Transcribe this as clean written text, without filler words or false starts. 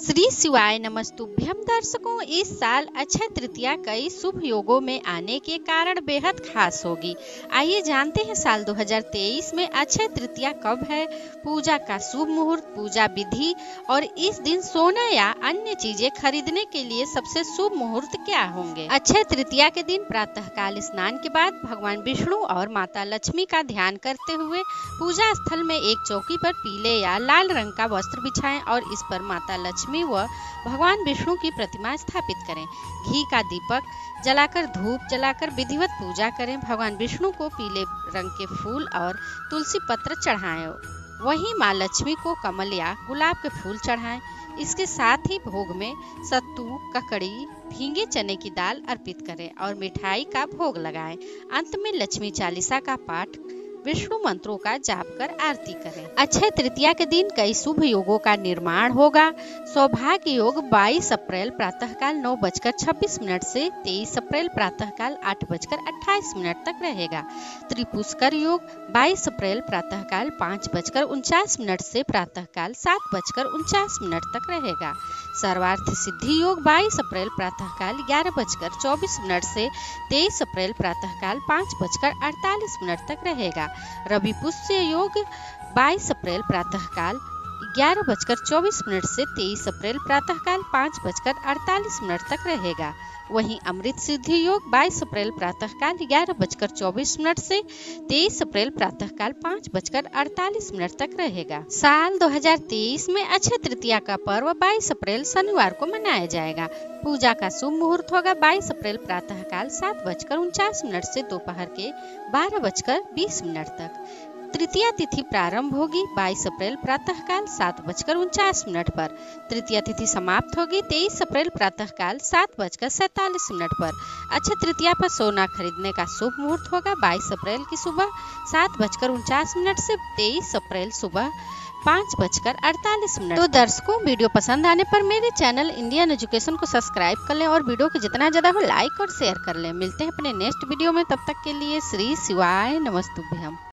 श्री शिवाय नमस्तुभ्यम। दर्शकों, इस साल अक्षय तृतीया कई शुभ योगों में आने के कारण बेहद खास होगी। आइए जानते हैं साल 2023 में अक्षय तृतीया कब है, पूजा का शुभ मुहूर्त, पूजा विधि और इस दिन सोना या अन्य चीजें खरीदने के लिए सबसे शुभ मुहूर्त क्या होंगे। अक्षय तृतीया के दिन प्रातःकाल स्नान के बाद भगवान विष्णु और माता लक्ष्मी का ध्यान करते हुए पूजा स्थल में एक चौकी पर पीले या लाल रंग का वस्त्र बिछाएं और इस पर माता लक्ष्मी व भगवान विष्णु की प्रतिमा स्थापित करें। घी का दीपक जलाकर, धूप जलाकर विधिवत पूजा करें। भगवान विष्णु को पीले रंग के फूल और तुलसी पत्र चढ़ाएं। वहीं माँ लक्ष्मी को कमल या गुलाब के फूल चढ़ाएं। इसके साथ ही भोग में सत्तू, ककड़ी, भींगे चने की दाल अर्पित करें और मिठाई का भोग लगाएं। अंत में लक्ष्मी चालीसा का पाठ, विष्णु मंत्रों का जाप कर आरती करें। अक्षय तृतीया के दिन कई शुभ योगों का निर्माण होगा। सौभाग्य योग 22 अप्रैल प्रातःकाल 9:26 से 23 अप्रैल प्रातःकाल 8:28 तक रहेगा। त्रिपुष्कर योग 22 अप्रैल प्रातःकाल 5:49 से प्रातःकाल 7:49 तक रहेगा। सर्वार्थ सिद्धि योग 22 अप्रैल प्रातःकाल 11:24 से 23 अप्रैल प्रातःकाल 5:48 तक रहेगा। रवि पुष्य योग 22 अप्रैल प्रातःकाल 11:24 से 23 अप्रैल प्रातःकाल 5:48 तक रहेगा। वहीं अमृत सिद्धि योग 22 अप्रैल प्रातःकाल 11:24 से 23 अप्रैल प्रातःकाल 5:48 तक रहेगा। साल 2023 में अक्षय तृतीया का पर्व 22 अप्रैल शनिवार को मनाया जाएगा। पूजा का शुभ मुहूर्त होगा 22 अप्रैल प्रातःकाल 7:49 से दोपहर के 12:20 तक। तृतीया तिथि प्रारंभ होगी 22 अप्रैल प्रातःकाल 7:49 पर। तृतीया तिथि समाप्त होगी 23 अप्रैल प्रातःकाल 7:47 पर। अक्षय तृतीया पर सोना खरीदने का शुभ मुहूर्त होगा 22 अप्रैल की सुबह 7:49 से 23 अप्रैल सुबह 5:48। तो दर्शकों, वीडियो पसंद आने पर मेरे चैनल इंडियन एजुकेशन को सब्सक्राइब कर लें और वीडियो को जितना ज्यादा हो लाइक और शेयर कर लें। मिलते हैं अपने नेक्स्ट वीडियो में, तब तक के लिए श्री शिवाय नमस्तुभ्यम।